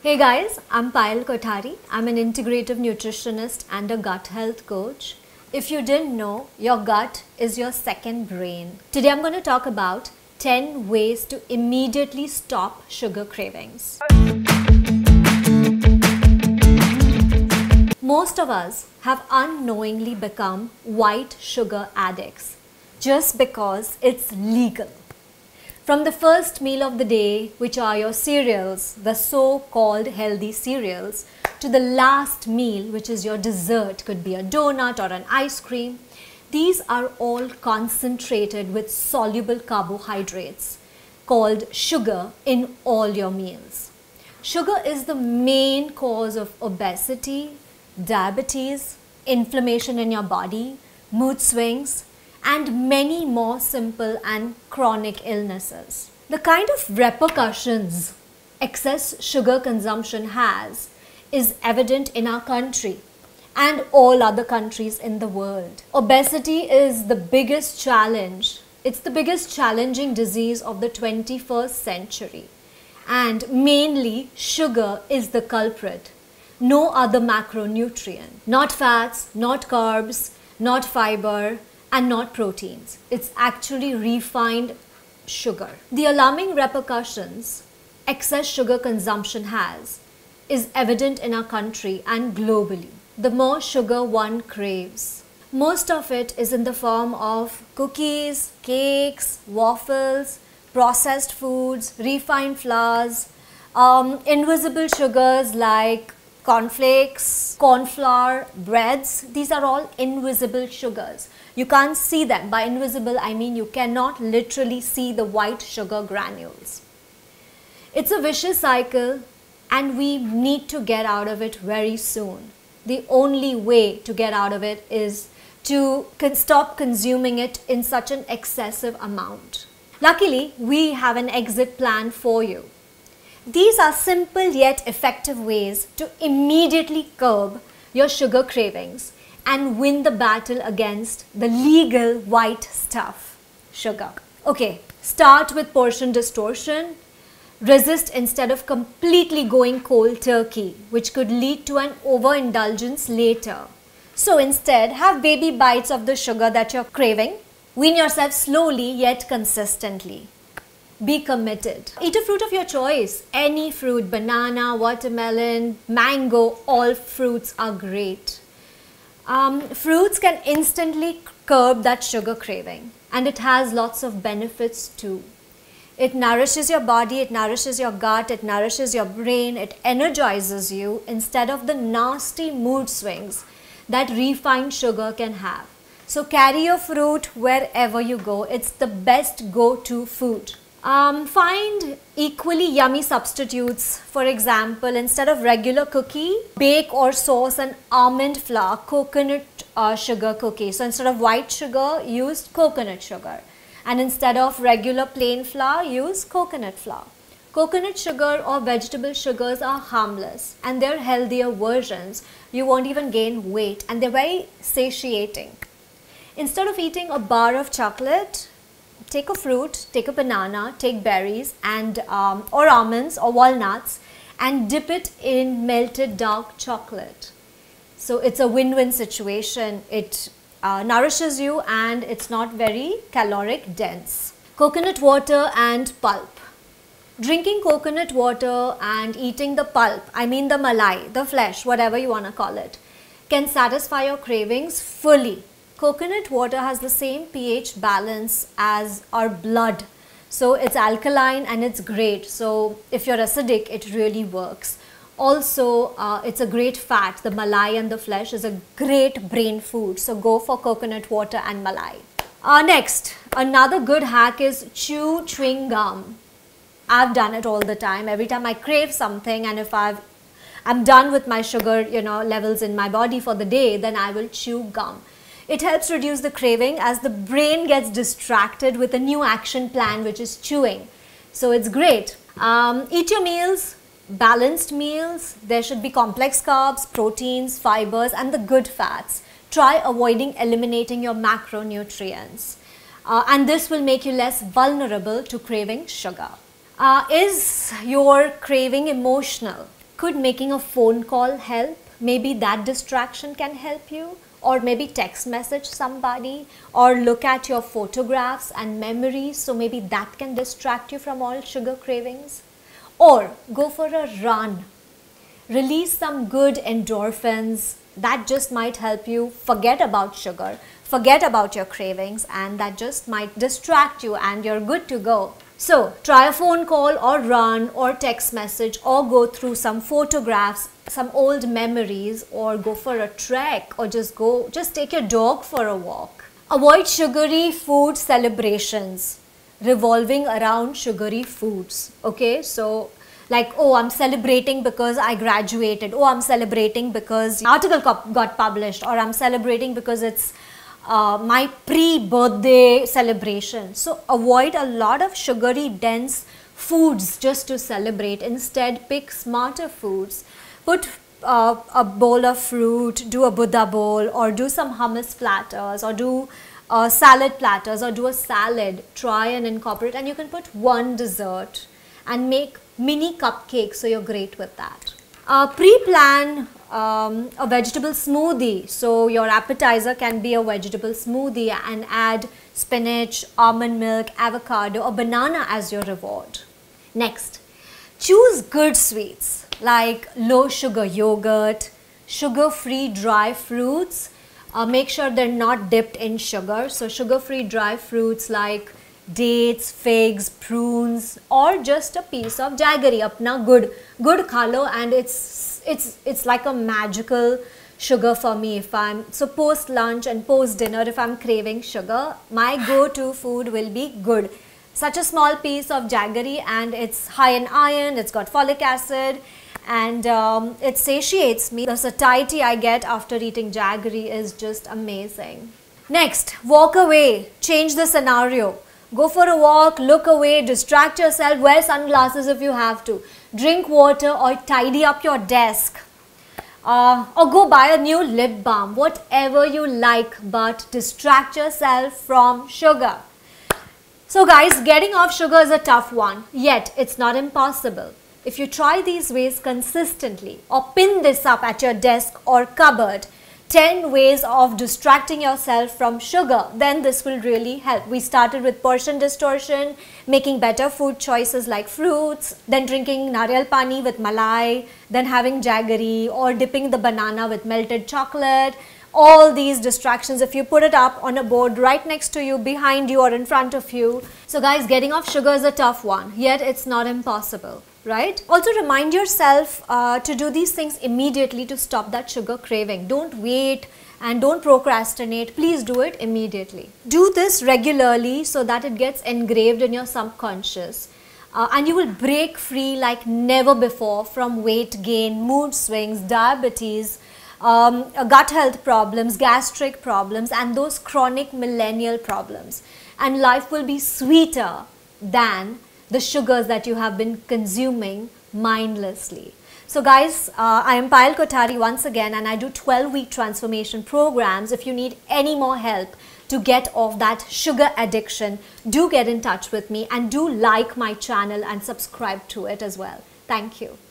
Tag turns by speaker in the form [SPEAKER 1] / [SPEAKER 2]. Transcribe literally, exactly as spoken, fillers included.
[SPEAKER 1] Hey guys, I'm Payal Kothari. I'm an integrative nutritionist and a gut health coach. If you didn't know, your gut is your second brain. Today I'm going to talk about ten ways to immediately stop sugar cravings. Most of us have unknowingly become white sugar addicts just because it's legal. From the first meal of the day, which are your cereals, the so-called healthy cereals, to the last meal, which is your dessert, could be a donut or an ice cream, these are all concentrated with soluble carbohydrates called sugar in all your meals. Sugar is the main cause of obesity, diabetes, inflammation in your body, mood swings, and many more simple and chronic illnesses. The kind of repercussions excess sugar consumption has is evident in our country and all other countries in the world. Obesity is the biggest challenge. It's the biggest challenging disease of the twenty-first century. And mainly sugar is the culprit. No other macronutrient. Not fats, not carbs, not fiber, and not proteins. It's actually refined sugar. The alarming repercussions excess sugar consumption has is evident in our country and globally. The more sugar one craves, most of it is in the form of cookies, cakes, waffles, processed foods, refined flours, um, invisible sugars like cornflakes, corn flour, breads. These are all invisible sugars. You can't see them. By invisible, I mean you cannot literally see the white sugar granules. It's a vicious cycle and we need to get out of it very soon. The only way to get out of it is to stop consuming it in such an excessive amount. Luckily, we have an exit plan for you. These are simple yet effective ways to immediately curb your sugar cravings and win the battle against the legal white stuff, sugar. Okay, start with portion distortion. Resist instead of completely going cold turkey, which could lead to an overindulgence later. So instead, have baby bites of the sugar that you're craving. Wean yourself slowly yet consistently. Be committed. Eat a fruit of your choice. Any fruit, banana, watermelon, mango, all fruits are great. Um, fruits can instantly curb that sugar craving, and it has lots of benefits too. It nourishes your body, it nourishes your gut, it nourishes your brain, it energizes you instead of the nasty mood swings that refined sugar can have. So carry your fruit wherever you go. It's the best go-to food. Um, find equally yummy substitutes. For example, instead of regular cookie, bake or sauce an almond flour coconut uh, sugar cookie. So instead of white sugar, use coconut sugar. And instead of regular plain flour, use coconut flour. Coconut sugar or vegetable sugars are harmless and they're healthier versions. You won't even gain weight and they're very satiating. Instead of eating a bar of chocolate, take a fruit, take a banana, take berries and um, or almonds or walnuts and dip it in melted dark chocolate. So it's a win-win situation. It uh, nourishes you and it's not very caloric dense. Coconut water and pulp. Drinking coconut water and eating the pulp, I mean the malai, the flesh, whatever you want to call it, can satisfy your cravings fully. Coconut water has the same pH balance as our blood. So it's alkaline and it's great. So if you're acidic, it really works. Also, uh, it's a great fat. The malai and the flesh is a great brain food. So go for coconut water and malai. Uh, next, another good hack is chew chewing gum. I've done it all the time. Every time I crave something and if I've, I'm done with my sugar, you know, levels in my body for the day, then I will chew gum. It helps reduce the craving as the brain gets distracted with a new action plan, which is chewing. So it's great. Um, eat your meals, balanced meals. There should be complex carbs, proteins, fibers, and the good fats. Try avoiding eliminating your macronutrients. Uh, and this will make you less vulnerable to craving sugar. Uh, is your craving emotional? Could making a phone call help? Maybe that distraction can help you. Or maybe text message somebody, or look at your photographs and memories, so maybe that can distract you from all sugar cravings. Or go for a run, release some good endorphins, that just might help you forget about sugar, forget about your cravings, and that just might distract you and you're good to go. So try a phone call or run or text message, or go through some photographs, some old memories, or go for a trek, or just go, just take your dog for a walk. Avoid sugary food celebrations revolving around sugary foods. Okay, so like, oh, I'm celebrating because I graduated. Oh, I'm celebrating because the article got published, or I'm celebrating because it's Uh, my pre-birthday celebration. So avoid a lot of sugary dense foods just to celebrate. Instead, pick smarter foods. Put uh, a bowl of fruit, do a Buddha bowl, or do some hummus platters, or do uh, salad platters, or do a salad. Try and incorporate, and you can put one dessert and make mini cupcakes, so you're great with that. Uh, pre-plan Um, a vegetable smoothie, so your appetizer can be a vegetable smoothie, and add spinach, almond milk, avocado, or banana as your reward. Next, choose good sweets like low sugar yogurt, sugar free dry fruits. Uh, make sure they're not dipped in sugar, so sugar free dry fruits like dates, figs, prunes, or just a piece of jaggery. Apna good good khalo, and it's it's it's like a magical sugar for me. If I'm so post lunch and post dinner, if I'm craving sugar, my go-to food will be good. Such a small piece of jaggery, and it's high in iron, it's got folic acid, and um, it satiates me. The satiety I get after eating jaggery is just amazing. Next, walk away, change the scenario. Go for a walk, look away, distract yourself, wear sunglasses if you have to. Drink water, or tidy up your desk. Uh, or go buy a new lip balm, whatever you like, but distract yourself from sugar. So guys, getting off sugar is a tough one, yet it's not impossible. If you try these ways consistently, or pin this up at your desk or cupboard, ten ways of distracting yourself from sugar, then this will really help. We started with portion distortion, making better food choices like fruits, then drinking nariyal pani with malai, then having jaggery, or dipping the banana with melted chocolate. All these distractions, if you put it up on a board right next to you, behind you, or in front of you. So guys, getting off sugar is a tough one, yet it's not impossible. Right? Also remind yourself uh, to do these things immediately to stop that sugar craving. Don't wait and don't procrastinate. Please do it immediately. Do this regularly so that it gets engraved in your subconscious, uh, and you will break free like never before from weight gain, mood swings, diabetes, um, gut health problems, gastric problems, and those chronic millennial problems. And life will be sweeter than the sugars that you have been consuming mindlessly. So guys, uh, I am Payal Kothari once again, and I do twelve week transformation programs. If you need any more help to get off that sugar addiction, do get in touch with me, and do like my channel and subscribe to it as well. Thank you.